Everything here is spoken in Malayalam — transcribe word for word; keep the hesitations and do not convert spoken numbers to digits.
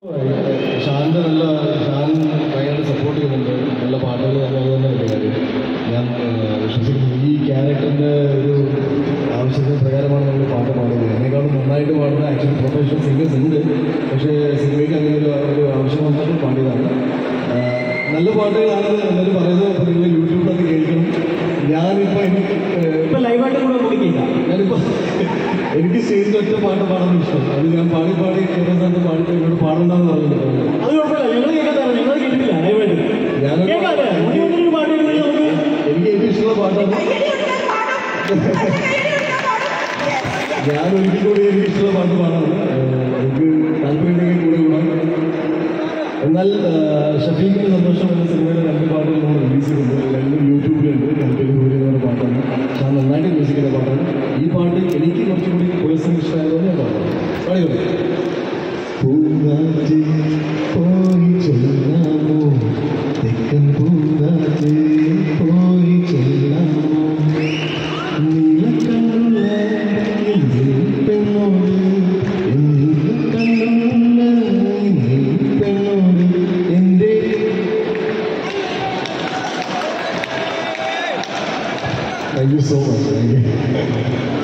ഷാൻ്റെ നല്ല ഷാൻ ഭയങ്കര സപ്പോർട്ട് ചെയ്യുന്നുണ്ട്, നല്ല പാട്ടുകൾ നല്ലത് തന്നെ എൻ്റെ കാര്യം. ഞാൻ വിശ്വസിക്കുന്നു ഈ ക്യാരക്ടറിൻ്റെ ഒരു ആവശ്യത്തിന് പ്രകാരമാണ് നമ്മൾ പാട്ട് പാടുന്നത്. എന്നെക്കാളും നന്നായിട്ട് പാടുന്ന ആക്ച്വലി പ്രൊഫഷണൽ സിംഗേഴ്സ് ഉണ്ട്, പക്ഷേ സിനിമയ്ക്ക് അങ്ങനെ ഒരു ഒരു ആവശ്യം വന്നിട്ട് പാടിയതാണ്. നല്ല പാട്ടുകളാണ് എല്ലാവരും പറയുന്നത്. അപ്പോൾ നിങ്ങൾ യൂട്യൂബിലൊക്കെ കേൾക്കണം. ഞാനിപ്പോൾ എനിക്ക് ഇപ്പം ലൈവായിട്ട് കൂടെ കുടിക്കില്ല. ഞാനിപ്പോൾ എനിക്ക് സ്റ്റേജിൽ ഒറ്റ പാട്ട് പാടാൻ ഇഷ്ടം. അത് ഞാൻ പാടി പാടി കേരളത്തിൽ പാടിയിട്ട് എന്നോട് പാടണ്ടെന്ന് പറഞ്ഞിട്ടുണ്ട്. അത് കുഴപ്പമില്ല, ഞങ്ങൾ കേൾക്കാത്തതാണ്, ഞങ്ങൾ കേട്ടില്ല ലൈവായിട്ട്. ഞാൻ പാട്ട് എനിക്ക് ഏറ്റവും ഇഷ്ടമുള്ള പാട്ടാണ്. ഞാൻ ഒരിക്കൽ കൂടി എനിക്ക് ഇഷ്ടമുള്ള പാട്ട് പാടാണ്. എനിക്ക് താല്പര്യമുണ്ടെങ്കിൽ കൂടെ കൂടാം. എന്നാൽ ഷഫീഖിന് സന്തോഷം എന്ന സിനിമയിലെ രണ്ട് പാട്ടുകൾ നമ്മൾ റിലീസ് ചെയ്തിട്ടുണ്ട്. രണ്ടും യൂട്യൂബിലുണ്ട്. എനിക്ക് ദൂരെ എന്ന പാട്ടാണ്. പക്ഷെ അത് നന്നായിട്ട് മ്യൂസിക് ചെയ്ത പാട്ടാണ്. ഈ പാട്ട് എനിക്ക് കുറച്ചും കൂടി പേഴ്സണൽ ഇഷ്ടമായതുകൊണ്ട് ഞാൻ പാടാം. പാടിയോ? പൂങ്കാറ്റ് പോയി ചെല്ലാമോ, തെക്കൻ പൂങ്കാറ്റ് പോയി ചെല്ലാമോ, നീലക്കണ്ണുള്ള പെണ്ണോട്, നീലക്കണ്ണുള്ള പെണ്ണോട് എൻ്റെ. Thank you so much. Thank U.